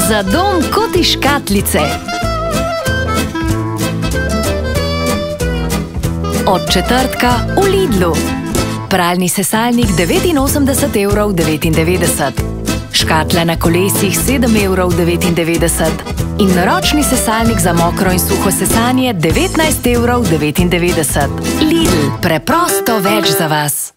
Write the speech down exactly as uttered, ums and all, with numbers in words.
Za dom kot iz škatlice. Od četrtka v Lidlu. Pralni sesalnik devetinosemdeset evrov devetindevetdeset. Škatle na kolesih sedem evrov devetindevetdeset. In ročni sesalnik za mokro in suho sesanje devetnajst evrov devetindevetdeset. Lidl, preprosto več za vas.